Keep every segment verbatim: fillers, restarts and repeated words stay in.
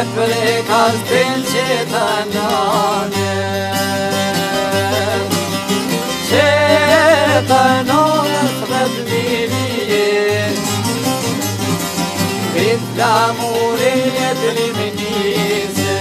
Plecați prin cetanane, cetanone sfătmirie, Când flamurile triminise.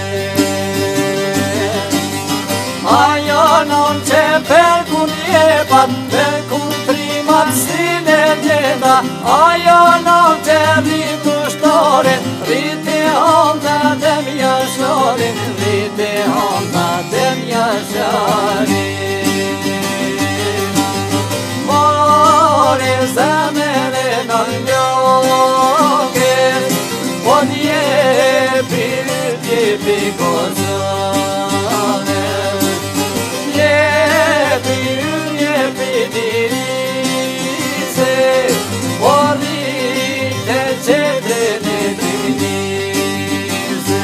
Aia non c'è per cun iepat, per cun primat sine djeta, Aja non c'è ritu shtore, rite honda dhe mja shore, rite honda dhe mja shore. More zemere non ljoke, po djepi, djepi kozone, djepi, djepi dirise, po rite qetrene dirise.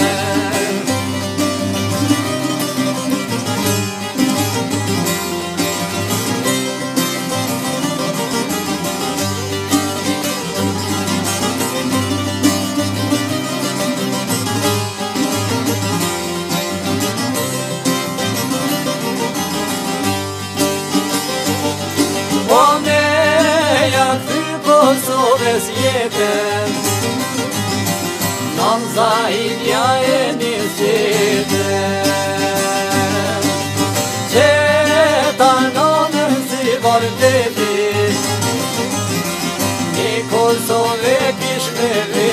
Kosovës jetën, non zahidja e një qetën, Qetanone si vërtetit, një Kosovë kish me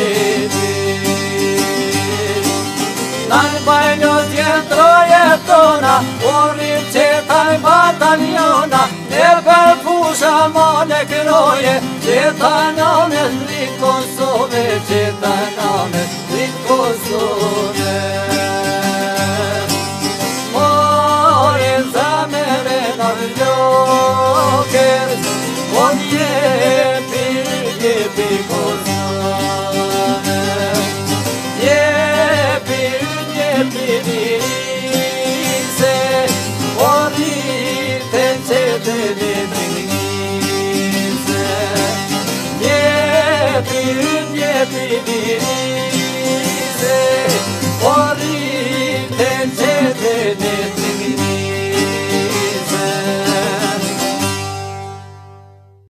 vetit. Nën bajnjot jetroje tona, urim qetan bataljona, ne për fusha mone këroje, Cetanone, dritë Kosove, Cetanone, dritë Kosove.